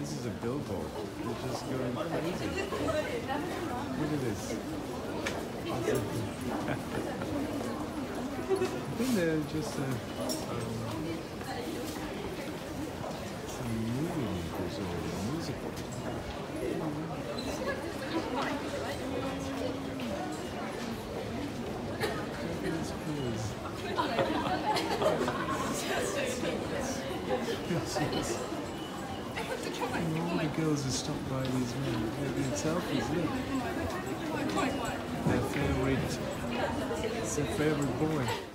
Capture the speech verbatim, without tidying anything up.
This is a billboard. They're just going crazy. Look at this. Awesome. I think they're just uh, um, some movie makers or musical. And all the girls are stopped by these men. They're doing selfies, look. Their favorite, it's their favorite boy.